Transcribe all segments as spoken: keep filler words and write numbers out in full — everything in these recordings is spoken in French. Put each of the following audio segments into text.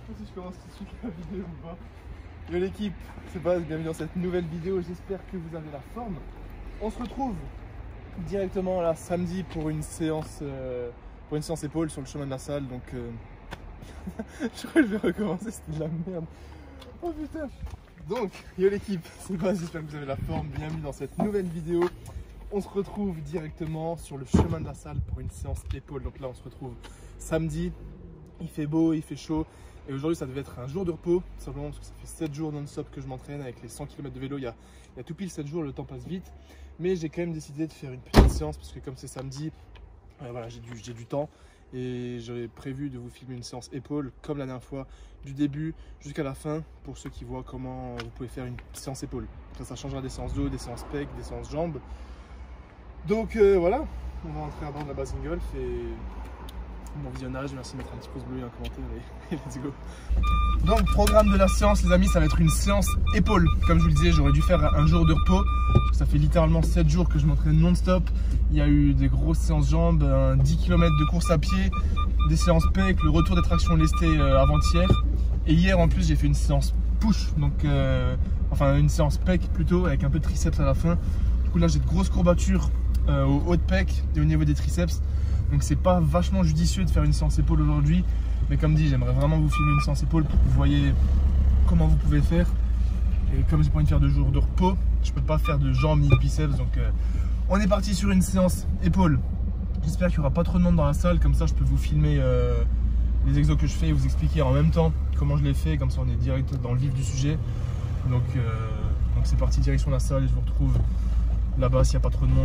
sais pas si je commence tout de suite la vidéo ou pas. Yo l'équipe, c'est Baz, bienvenue dans cette nouvelle vidéo, j'espère que vous avez la forme. On se retrouve directement là samedi pour une séance euh, pour une séance épaule sur le chemin de la salle, donc euh... je crois que je vais recommencer, c'était de la merde. Oh putain. Donc, yo l'équipe, c'est Baz, j'espère que vous avez la forme, bienvenue dans cette nouvelle vidéo. On se retrouve directement sur le chemin de la salle pour une séance épaule. Donc là on se retrouve samedi, il fait beau, il fait chaud. Et aujourd'hui ça devait être un jour de repos, simplement parce que ça fait sept jours non-stop que je m'entraîne avec les cent kilomètres de vélo. Il y, a, il y a tout pile sept jours, le temps passe vite. Mais j'ai quand même décidé de faire une petite séance parce que comme c'est samedi, euh, voilà, j'ai du, j'ai du temps. Et j'avais prévu de vous filmer une séance épaule comme la dernière fois, du début jusqu'à la fin, pour ceux qui voient comment vous pouvez faire une séance épaule. Ça, ça changera des séances dos, des séances pec, des séances jambes. Donc euh, voilà, on va rentrer à bord de la Basing Golf et bon visionnage, merci de mettre un petit pouce bleu et un commentaire et, et let's go. Donc programme de la séance les amis, ça va être une séance épaule. Comme je vous le disais, j'aurais dû faire un jour de repos, parce que ça fait littéralement sept jours que je m'entraîne non-stop. Il y a eu des grosses séances jambes, un dix kilomètres de course à pied, des séances pec, le retour des tractions lestées euh, avant-hier. Et hier en plus j'ai fait une séance push, donc euh, enfin une séance pec plutôt, avec un peu de triceps à la fin. Du coup là j'ai de grosses courbatures euh, au haut de pec et au niveau des triceps. Donc c'est pas vachement judicieux de faire une séance épaule aujourd'hui. Mais comme dit, j'aimerais vraiment vous filmer une séance épaule pour que vous voyez comment vous pouvez faire. Et comme j'ai pas envie de faire de jours de repos, je peux pas faire de jambes ni de biceps. Donc euh, on est parti sur une séance épaule. J'espère qu'il n'y aura pas trop de monde dans la salle. Comme ça je peux vous filmer euh, les exos que je fais et vous expliquer en même temps comment je les fais. Comme ça on est direct dans le vif du sujet. Donc euh, donc c'est parti, direction la salle et je vous retrouve là-bas s'il n'y a pas trop de monde.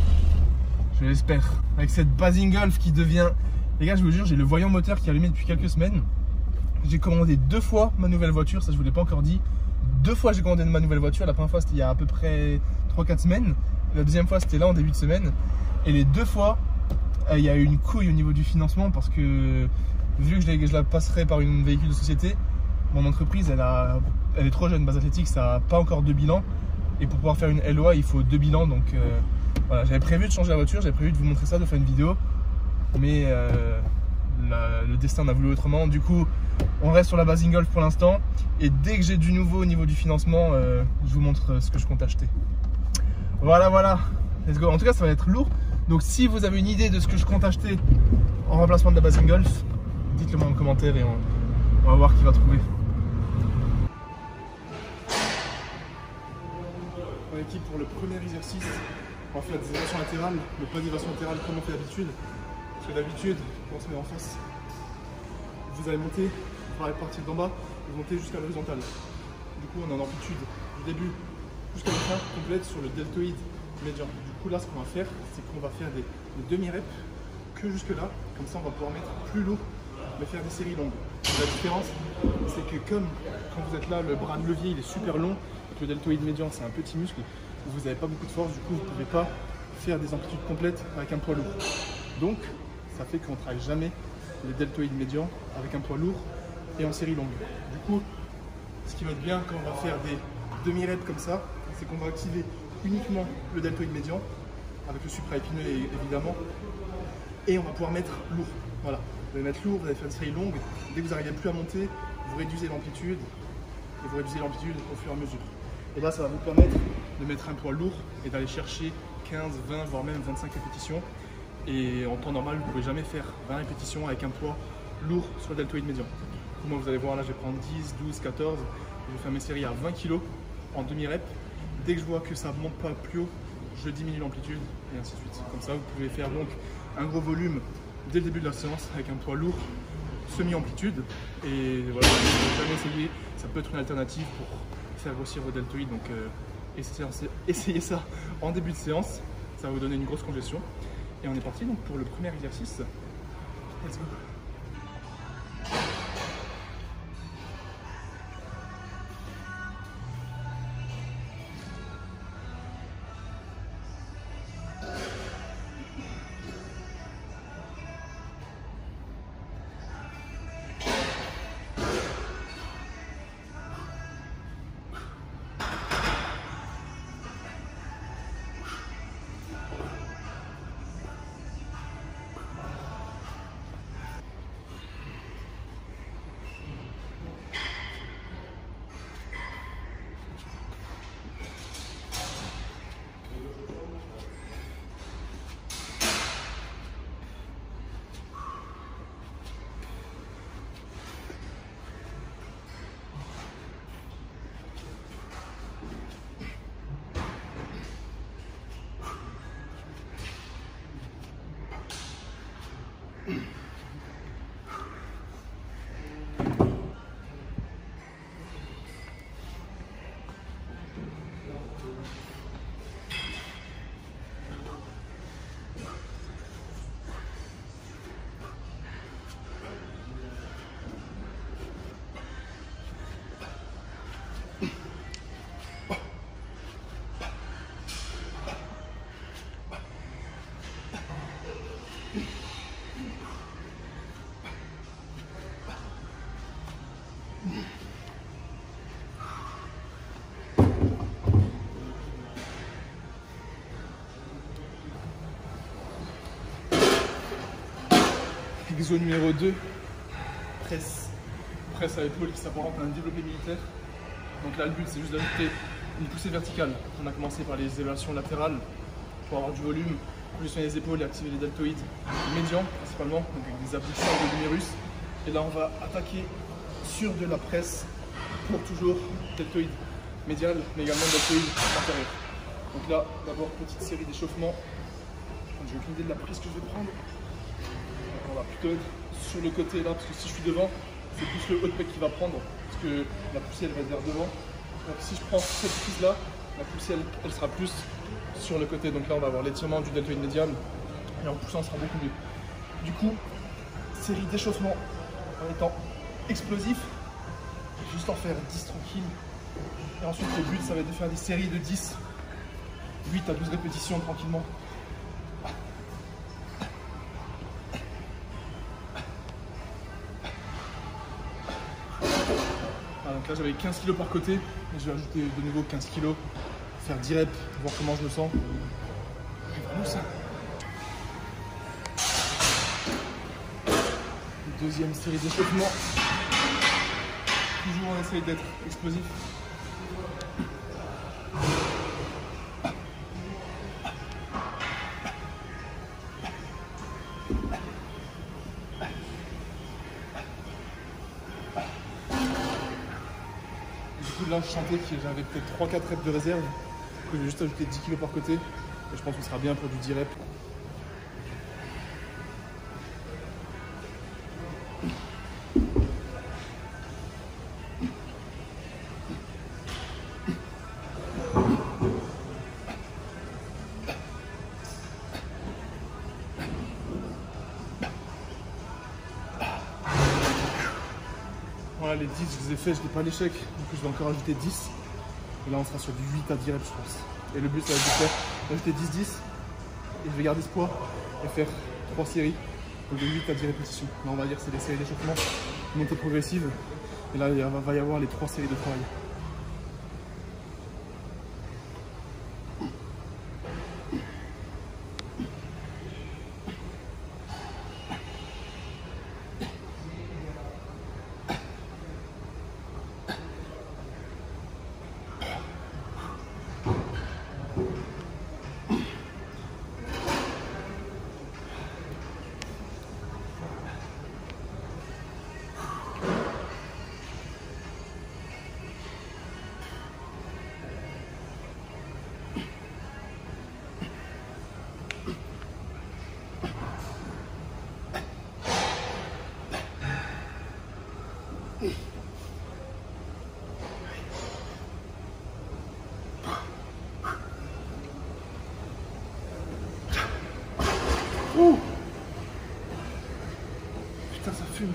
Je l'espère. Avec cette Basing Golf qui devient... Les gars, je vous jure, j'ai le voyant moteur qui est allumé depuis quelques semaines. J'ai commandé deux fois ma nouvelle voiture, ça je vous l'ai pas encore dit. Deux fois j'ai commandé ma nouvelle voiture. La première fois c'était il y a à peu près trois quatre semaines. La deuxième fois c'était là en début de semaine. Et les deux fois, euh, il y a eu une couille au niveau du financement parce que vu que je, je la passerai par une véhicule de société, mon entreprise elle, a, elle est trop jeune. Baz Athlétique, ça n'a pas encore de bilan. Et pour pouvoir faire une L O A, il faut deux bilans. Donc euh, voilà, j'avais prévu de changer la voiture, j'avais prévu de vous montrer ça, de faire une vidéo. Mais euh, la, le destin a voulu autrement. Du coup, on reste sur la Basing Golf pour l'instant. Et dès que j'ai du nouveau au niveau du financement, euh, je vous montre ce que je compte acheter. Voilà, voilà. Let's go. En tout cas, ça va être lourd. Donc, si vous avez une idée de ce que je compte acheter en remplacement de la Basing Golf, dites-le moi en commentaire et on, on va voir qui va trouver. Bon, équipe, pour le premier exercice, on va faire des élévations latérales, mais pas des élévations latérales comme on fait d'habitude. Parce que d'habitude, quand on se met en face, vous allez monter, vous allez partir d'en bas, vous montez jusqu'à l'horizontale. Du coup, on est en amplitude du début jusqu'à la fin complète sur le deltoïde médian. Du coup, là, ce qu'on va faire, c'est qu'on va faire des, des demi-reps que jusque là. Comme ça, on va pouvoir mettre plus lourd, mais faire des séries longues. La différence, c'est que comme quand vous êtes là, le bras de levier il est super long, et que le deltoïde médian c'est un petit muscle, vous n'avez pas beaucoup de force, du coup vous ne pouvez pas faire des amplitudes complètes avec un poids lourd. Donc ça fait qu'on ne travaille jamais les deltoïdes médians avec un poids lourd et en série longue. Du coup, ce qui va être bien quand on va faire des demi-reps comme ça, c'est qu'on va activer uniquement le deltoïde médian, avec le supraépineux évidemment, et on va pouvoir mettre lourd. Voilà. Vous allez mettre lourd, vous allez faire une série longue. Dès que vous n'arrivez plus à monter, vous réduisez l'amplitude et vous réduisez l'amplitude au fur et à mesure. Et là, ça va vous permettre de mettre un poids lourd et d'aller chercher quinze, vingt, voire même vingt-cinq répétitions. Et en temps normal, vous ne pouvez jamais faire vingt répétitions avec un poids lourd sur le deltoïde médian. Moi, vous allez voir, là, je vais prendre dix, douze, quatorze. Je vais faire mes séries à vingt kilos en demi-rep. Dès que je vois que ça ne monte pas plus haut, je diminue l'amplitude et ainsi de suite. Comme ça, vous pouvez faire donc un gros volume dès le début de la séance avec un poids lourd, semi-amplitude. Et voilà, si vous n'avez jamais essayé, ça peut être une alternative pour faire grossir vos deltoïdes. Donc euh, essayez, essayez ça en début de séance, ça va vous donner une grosse congestion. Et on est parti donc pour le premier exercice. Let's go. Exo numéro deux, presse. Presse à l'épaule qui s'apparente à un développé militaire. Donc là, le but, c'est juste d'ajouter une poussée verticale. On a commencé par les élévations latérales pour avoir du volume, positionner les épaules et activer les deltoïdes médians principalement, donc avec des abductions de l'humérus. Et là, on va attaquer sur de la presse pour toujours deltoïde médial, mais également deltoïde antérieur. Donc là, d'abord, petite série d'échauffements. J'ai aucune idée de la prise que je vais prendre. On va plutôt être sur le côté là, parce que si je suis devant, c'est plus le haut de pec qui va prendre, parce que la poussée elle va être vers devant. Donc si je prends cette prise là, la poussée elle, elle sera plus sur le côté. Donc là on va avoir l'étirement du deltoïde médial et en poussant on sera beaucoup mieux. Du coup, série d'échauffement en étant explosif, juste en faire dix tranquille. Et ensuite le but ça va être de faire des séries de dix, huit à douze répétitions tranquillement. Donc là j'avais quinze kilos par côté, et je vais ajouter de nouveau quinze kilos, faire dix reps, voir comment je me sens. Vraiment ça. Deuxième série d'échauffement. Toujours on essaye d'être explosif. Là, je sentais que j'avais peut-être trois quatre reps de réserve, que je vais juste ajouter dix kilos par côté, et je pense que ce sera bien pour du dix reps. Voilà, les dix, je les ai fait, je n'ai pas l'échec, donc je vais encore ajouter dix. Et là, on sera sur du huit à dix reps, je pense. Et le but, ça va être de faire ajouter dix dix, et je vais garder ce poids et faire trois séries, donc de huit à dix répétitions. Là, on va dire que c'est des séries d'échauffement, montée progressive. Et là, il va y avoir les trois séries de travail. Ouh. Putain, ça fume.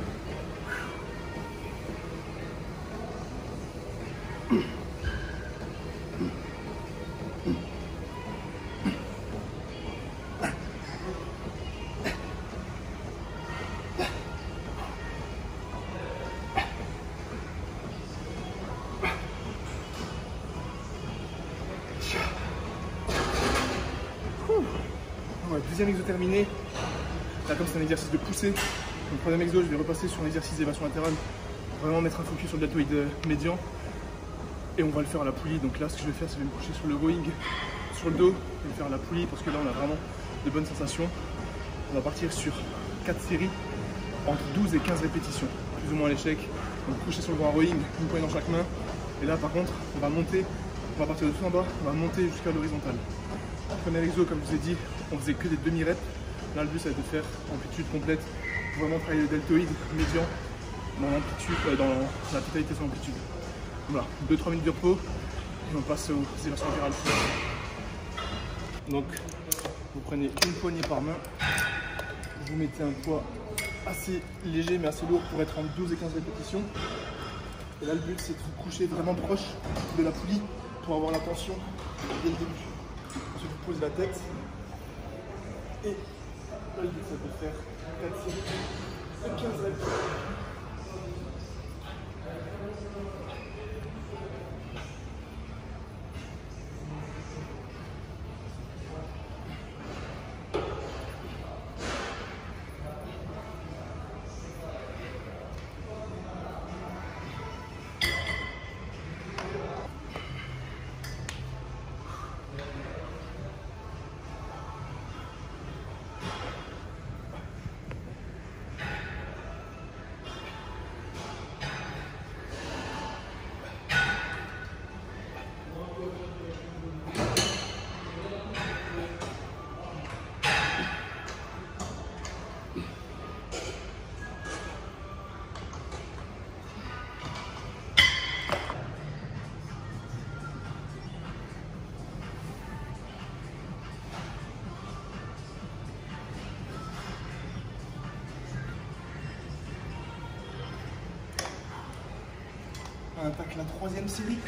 Ouais, deuxième exo terminé. Là, comme c'est un exercice de poussée, donc troisième exo, je vais repasser sur l'exercice d'élévation latérale pour vraiment mettre un focus sur le deltoïde médian. Et on va le faire à la poulie. Donc là, ce que je vais faire, c'est que je vais me coucher sur le rowing, sur le dos, et le faire à la poulie parce que là, on a vraiment de bonnes sensations. On va partir sur quatre séries entre douze et quinze répétitions, plus ou moins à l'échec. Donc coucher sur le grand rowing, une poignée dans chaque main. Et là, par contre, on va monter, on va partir de tout en bas, on va monter jusqu'à l'horizontale. Premier exo, comme je vous ai dit, on faisait que des demi-reps. Là, le but, ça va être de faire amplitude complète pour vraiment travailler le deltoïde médian dans l'amplitude, euh, dans la totalité de son amplitude. Voilà, deux trois minutes de repos et on passe aux élévations latérales. Donc, vous prenez une poignée par main, vous mettez un poids assez léger mais assez lourd pour être entre douze et quinze répétitions. Et là, le but, c'est de vous coucher vraiment proche de la poulie pour avoir la tension dès le début. Ensuite, vous posez la tête et là, le but, c'est de faire quatre séries de quinze reps. On attaque la troisième série.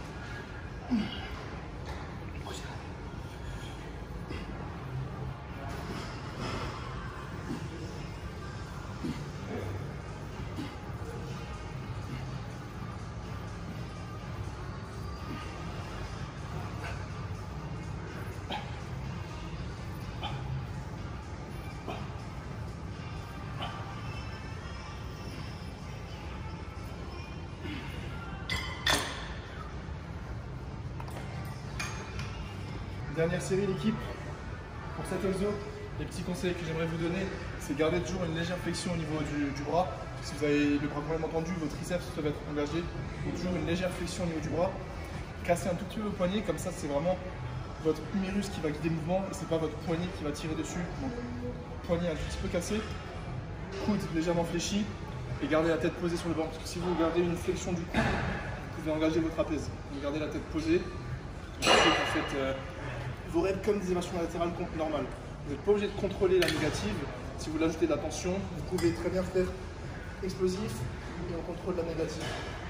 Dernière série l'équipe. Pour cet exo, les petits conseils que j'aimerais vous donner, c'est garder toujours une légère flexion au niveau du, du bras. Si vous avez le bras complètement tendu, vos triceps doivent être engagés. Donc toujours une légère flexion au niveau du bras. Casser un tout petit peu le poignet, comme ça c'est vraiment votre humérus qui va guider le mouvement et c'est pas votre poignet qui va tirer dessus. Donc poignet un tout petit peu cassé, coude légèrement fléchi et gardez la tête posée sur le banc. Parce que si vous gardez une flexion du coude, vous pouvez engager votre trapèze. Vous gardez la tête posée, vous faites euh, vos reps comme des élévations latérales normales. Vous n'êtes pas obligé de contrôler la négative. Si vous l'ajoutez de la tension, vous pouvez très bien faire explosif et on contrôle la négative.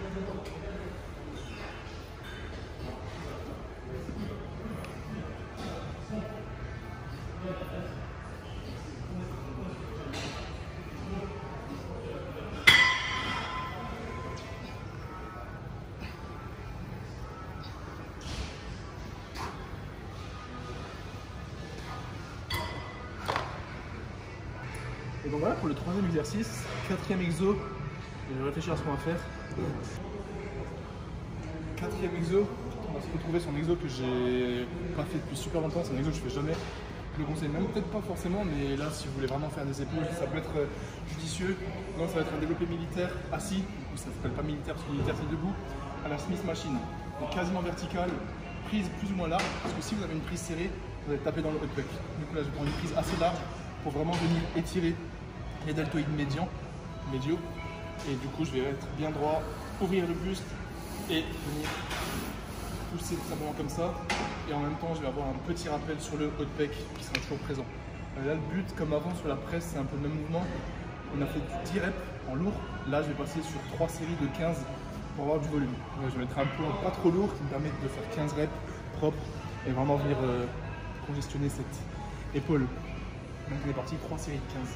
Et donc voilà pour le troisième exercice, quatrième exo, je vais réfléchir à ce qu'on va faire. Quatrième exo, on va se retrouver sur un exo que j'ai pas fait depuis super longtemps, c'est un exo que je fais jamais. Je le conseille même peut-être pas forcément, mais là si vous voulez vraiment faire des épaules, ça peut être judicieux. Donc ça va être un développé militaire assis, du coup ça s'appelle pas militaire parce que militaire c'est debout, à la Smith Machine. Donc quasiment verticale, prise plus ou moins large, parce que si vous avez une prise serrée, vous allez taper dans le hot puck. Du coup là je prends une prise assez large pour vraiment venir étirer les deltoïdes médians, médiaux. Et du coup, je vais être bien droit, ouvrir le buste et venir pousser tout simplement comme ça. Et en même temps, je vais avoir un petit rappel sur le haut de pec qui sera toujours présent. Là, le but, comme avant sur la presse, c'est un peu le même mouvement. On a fait dix reps en lourd. Là, je vais passer sur trois séries de quinze pour avoir du volume. Je vais mettre un poids pas trop lourd qui me permet de faire quinze reps propres et vraiment venir euh, congestionner cette épaule. Donc, on est parti, trois séries de quinze.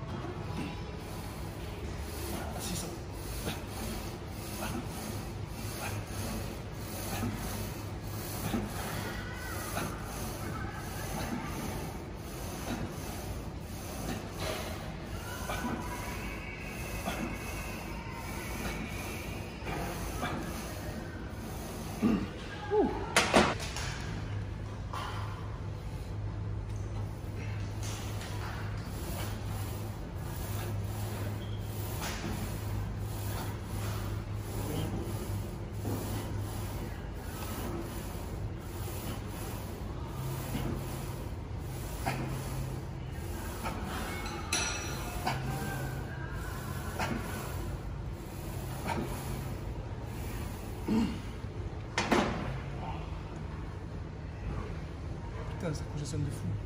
Putain, ça congestionne de fou.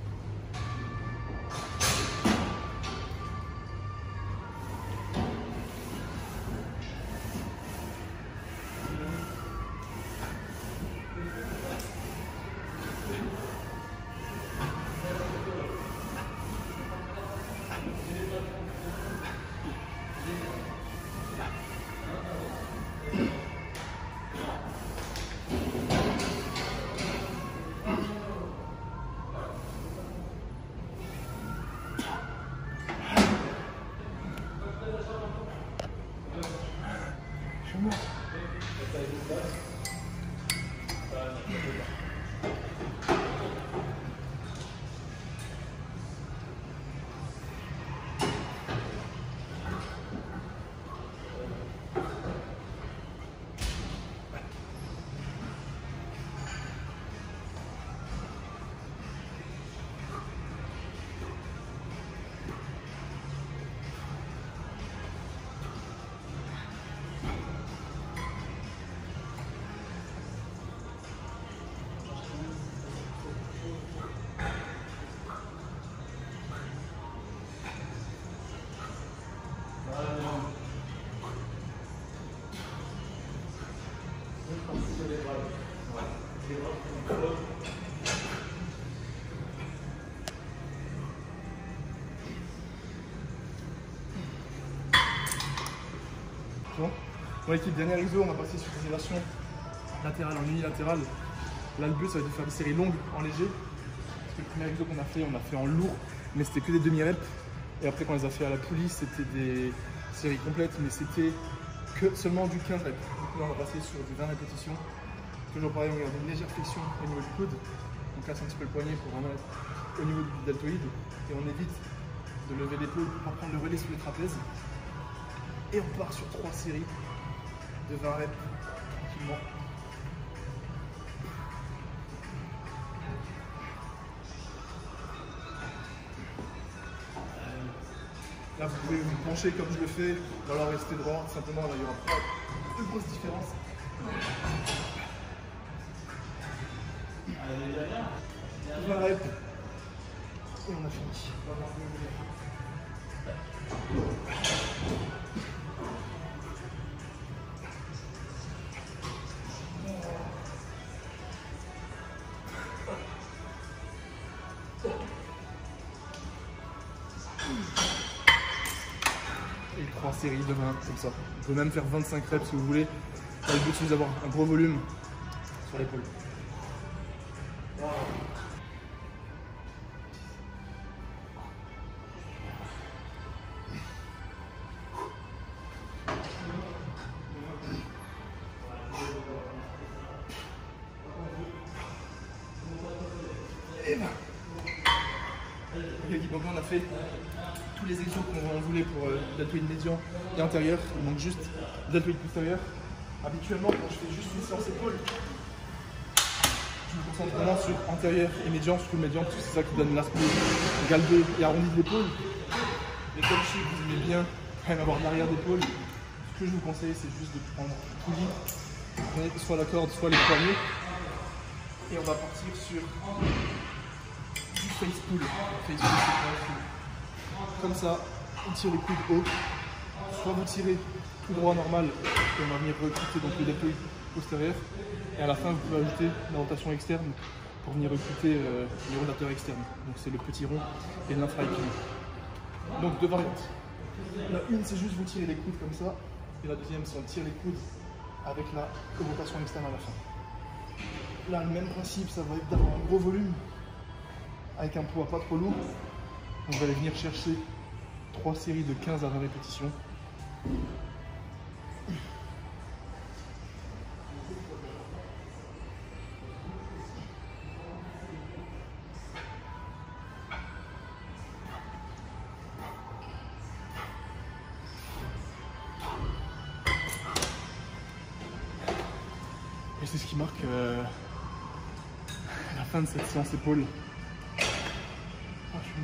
Bon, bon l'équipe, dernière exo, on va passer sur des élévations latérales en unilatérale. Là, le but, ça va être de faire des séries longues en léger. Parce que le premier exo qu'on a fait, on a fait en lourd, mais c'était que des demi-reps. Et après, quand on les a fait à la poulie, c'était des séries complètes, mais c'était que seulement du quinze reps. Donc là, on va passer sur du vingt répétitions. Toujours pareil, on garde une légère flexion au niveau du coude. On casse un petit peu le poignet pour vraiment être au niveau du deltoïde. Et on évite de lever l'épaule pour prendre le relais sur les trapèzes. Et on part sur trois séries de vingt reps tranquillement. Là, vous pouvez vous pencher comme je le fais, ou alors rester droit. Simplement, là, il y aura pas de grosse différence. vingt reps. Et on a fini. Et trois séries de vingt comme ça. On peut même faire vingt-cinq reps si vous voulez. Là, le but c'est d'avoir un gros volume sur l'épaule. Et vingt. Donc là on a fait tous les exos qu'on voulait pour euh, deltoïde médian et antérieur. Il manque juste deltoïde postérieur. Habituellement quand je fais juste une séance épaule, je me concentre vraiment sur antérieur et médian, surtout le médian parce que c'est ça qui donne l'aspect galbé et arrondi de l'épaule. Mais comme je sais que vous aimez bien quand même avoir l'arrière d'épaule, ce que je vous conseille c'est juste de prendre tout libre, soit la corde, soit les poignets. Et on va partir sur du face pull. Face pull, c'est comme ça, on tire les coudes haut. Soit vous tirez tout droit normal, et on va venir recruter donc le deltoïde postérieur. Et à la fin, vous pouvez ajouter la rotation externe pour venir recruter euh, les rotateurs externes. Donc c'est le petit rond et l'infra-épineux. Donc deux variantes. La une, c'est juste vous tirez les coudes comme ça. Et la deuxième, c'est on tire les coudes avec la rotation externe à la fin. Là, le même principe, ça va être d'avoir un gros volume avec un poids pas trop lourd. On va aller venir chercher trois séries de quinze à vingt répétitions. Et c'est ce qui marque euh, la fin de cette séance épaule. Franchement.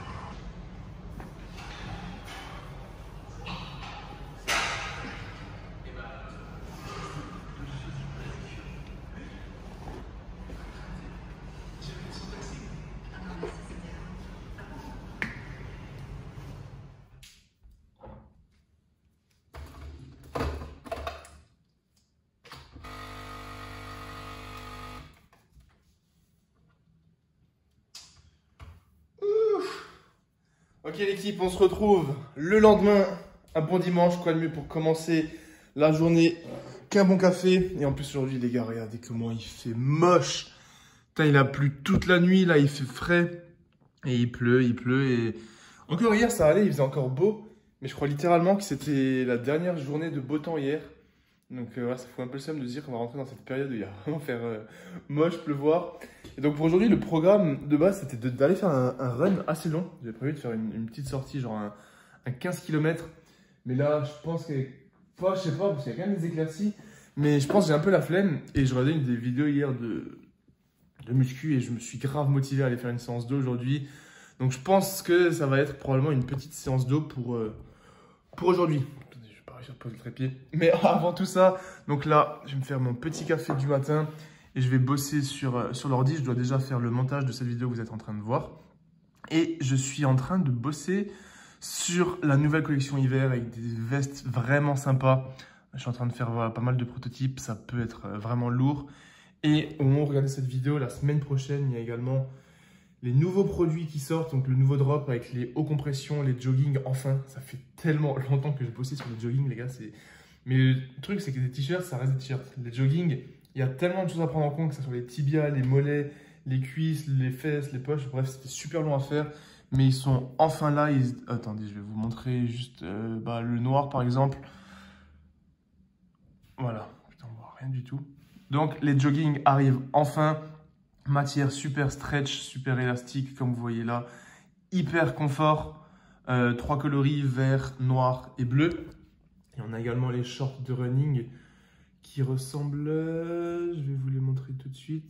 Ok l'équipe, on se retrouve le lendemain, un bon dimanche, quoi de mieux pour commencer la journée qu'un bon café. Et en plus aujourd'hui les gars, regardez comment il fait moche. Putain, il a plu toute la nuit, là il fait frais. Et il pleut, il pleut et... Encore hier ça allait, il faisait encore beau. Mais je crois littéralement que c'était la dernière journée de beau temps hier. Donc euh, ouais, ça fout un peu le seum de se dire qu'on va rentrer dans cette période où il va vraiment faire euh, moche, pleuvoir. Et donc pour aujourd'hui, le programme de base, c'était d'aller faire un, un run assez long. J'avais prévu de faire une, une petite sortie, genre un, un quinze kilomètres. Mais là, je pense que... Enfin, je sais pas, parce qu'il y a quand même des éclaircies. Mais je pense que j'ai un peu la flemme. Et je regardais une des vidéos hier de, de muscu et je me suis grave motivé à aller faire une séance d'eau aujourd'hui. Donc je pense que ça va être probablement une petite séance d'eau pour, euh, pour aujourd'hui. Je vais poser le trépied. Mais avant tout ça, donc là, je vais me faire mon petit café du matin et je vais bosser sur, sur l'ordi. Je dois déjà faire le montage de cette vidéo que vous êtes en train de voir. Et je suis en train de bosser sur la nouvelle collection hiver avec des vestes vraiment sympas. Je suis en train de faire voilà, pas mal de prototypes. Ça peut être vraiment lourd. Et au moment où vous regardez cette vidéo, la semaine prochaine, il y a également les nouveaux produits qui sortent, donc le nouveau drop avec les hauts compressions, les jogging, enfin, ça fait tellement longtemps que je bossais sur le jogging, les gars, Mais le truc, c'est que les t-shirts, ça reste des t-shirts. Les jogging, il y a tellement de choses à prendre en compte, que ce soit les tibias, les mollets, les cuisses, les fesses, les poches. Bref, c'était super long à faire. Mais ils sont enfin là. Ils... Attendez, je vais vous montrer juste euh, bah, le noir, par exemple. Voilà. Putain, on voit rien du tout. Donc, les jogging arrivent enfin. Matière super stretch, super élastique, comme vous voyez là. Hyper confort. Euh, trois coloris, vert, noir et bleu. Et on a également les shorts de running qui ressemblent... Euh, je vais vous les montrer tout de suite.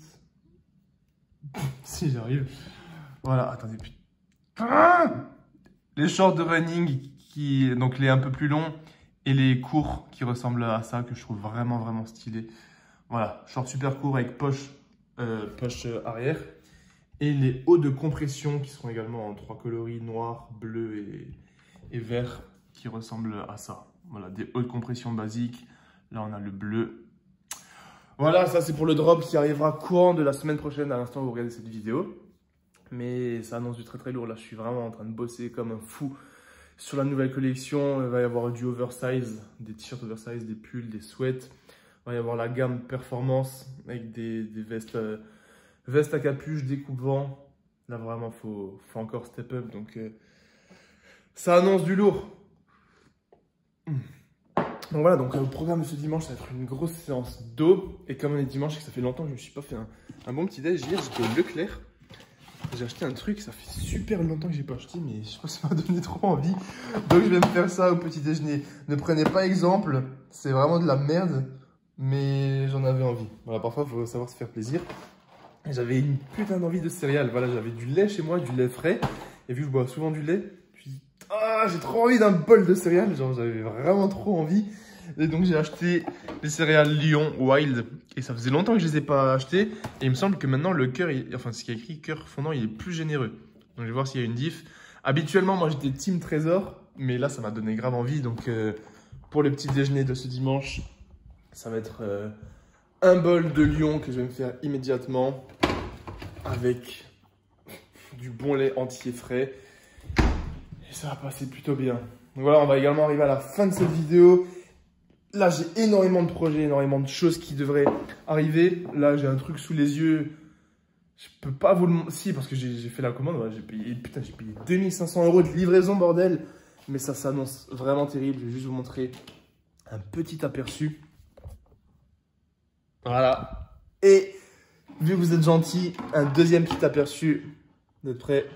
Si j'arrive. Voilà, attendez. Putain. Les shorts de running, qui, donc les un peu plus longs, et les courts qui ressemblent à ça, que je trouve vraiment, vraiment stylé. Voilà, shorts super courts avec poche, euh, poche arrière. Et les hauts de compression qui seront également en trois coloris, noir, bleu et, et vert, qui ressemblent à ça. Voilà, des hauts de compression basiques. Là, on a le bleu. Voilà, ça c'est pour le drop qui arrivera courant de la semaine prochaine à l'instant où vous regardez cette vidéo. Mais ça annonce du très très lourd. Là, je suis vraiment en train de bosser comme un fou sur la nouvelle collection. Il va y avoir du oversize, des t-shirts oversize, des pulls, des sweats. Il va y avoir la gamme performance avec des, des vestes, euh, vestes à capuche, découpe-vent. Là, vraiment, il faut, faut encore step up. Donc, euh, ça annonce du lourd. Donc voilà, donc euh, le programme de ce dimanche, ça va être une grosse séance d'eau. Et comme on est dimanche et que ça fait longtemps que je ne me suis pas fait un, un bon petit déj, hier j'étais au Leclerc. J'ai acheté un truc, ça fait super longtemps que j'ai pas acheté, mais je sais pas si ça m'a donné trop envie. Donc je vais me faire ça au petit déjeuner. Ne prenez pas exemple, c'est vraiment de la merde, mais j'en avais envie. Voilà, parfois il faut savoir se faire plaisir. J'avais une putain d'envie de céréales. Voilà, j'avais du lait chez moi, du lait frais. Et vu que je bois souvent du lait, je me suis dit, ah, j'ai trop envie d'un bol de céréales. Genre, j'avais vraiment trop envie. Et donc, j'ai acheté les céréales Lion Wild. Et ça faisait longtemps que je les ai pas achetées. Et il me semble que maintenant, le cœur, il... enfin, ce qui est écrit, cœur fondant, il est plus généreux. Donc, je vais voir s'il y a une diff. Habituellement, moi, j'étais team Trésor. Mais là, ça m'a donné grave envie. Donc, euh, pour le petit déjeuner de ce dimanche, ça va être euh, un bol de Lion que je vais me faire immédiatement. Avec du bon lait entier frais. Et ça va passer plutôt bien. Donc voilà, on va également arriver à la fin de cette vidéo. Là, j'ai énormément de projets, énormément de choses qui devraient arriver. Là, j'ai un truc sous les yeux. Je peux pas vous le montrer. Si, parce que j'ai fait la commande. Ouais, j'ai payé, putain, j'ai payé deux mille cinq cents euros de livraison, bordel. Mais ça s'annonce vraiment terrible. Je vais juste vous montrer un petit aperçu. Voilà. Et vu que vous êtes gentil, un deuxième petit aperçu. Vous êtes prêts?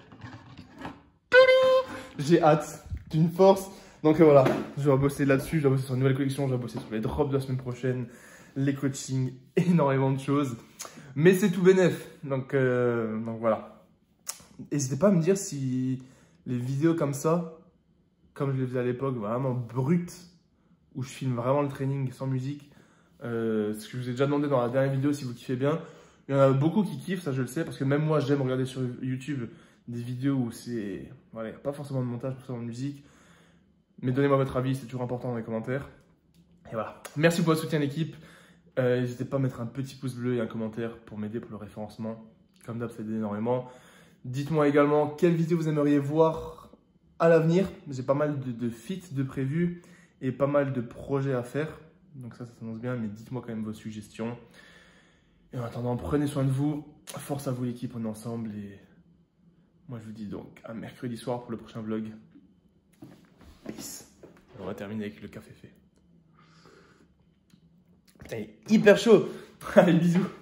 J'ai hâte d'une force. Donc euh, voilà, je vais bosser là-dessus, je vais bosser sur une nouvelle collection, je vais bosser sur les drops de la semaine prochaine, les coachings, énormément de choses. Mais c'est tout bénef. Donc, euh, donc voilà. N'hésitez pas à me dire si les vidéos comme ça, comme je les faisais à l'époque, vraiment brutes, où je filme vraiment le training sans musique, euh, ce que je vous ai déjà demandé dans la dernière vidéo si vous kiffez bien. Il y en a beaucoup qui kiffent, ça je le sais, parce que même moi j'aime regarder sur YouTube des vidéos où c'est, voilà, il n'y a pas forcément de montage, pas forcément de musique. Mais donnez-moi votre avis, c'est toujours important dans les commentaires. Et voilà. Merci pour votre soutien l'équipe. Euh, N'hésitez pas à mettre un petit pouce bleu et un commentaire pour m'aider pour le référencement. Comme d'hab, ça aide énormément. Dites-moi également quelle vidéo vous aimeriez voir à l'avenir. J'ai pas mal de, de feats de prévus et pas mal de projets à faire. Donc ça, ça s'annonce bien, mais dites-moi quand même vos suggestions. Et en attendant, prenez soin de vous. Force à vous l'équipe, on est ensemble. Et moi, je vous dis donc à mercredi soir pour le prochain vlog. Peace. On va terminer avec le café fait. Putain, il est hyper chaud. Allez, bisous.